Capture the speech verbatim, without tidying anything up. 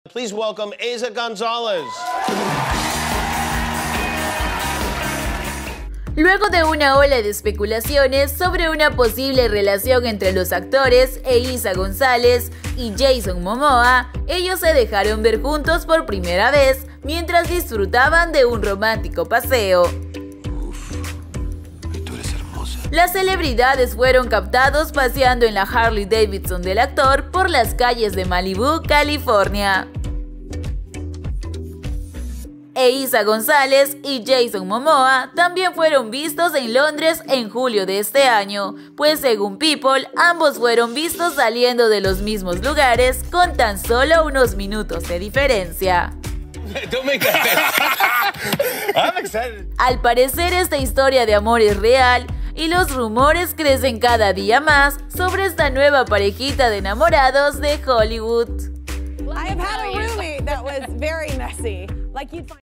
Please welcome Eiza González. Luego de una ola de especulaciones sobre una posible relación entre los actores Eiza González y Jason Momoa, ellos se dejaron ver juntos por primera vez mientras disfrutaban de un romántico paseo. Uf, tú eres hermosa. Las celebridades fueron captados paseando en la Harley Davidson del actor por las calles de Malibú, California. Eiza González y Jason Momoa también fueron vistos en Londres en julio de este año, pues según People, ambos fueron vistos saliendo de los mismos lugares con tan solo unos minutos de diferencia. Al parecer, esta historia de amor es real y los rumores crecen cada día más sobre esta nueva parejita de enamorados de Hollywood. I have had a roommate that was very messy. Like you'd find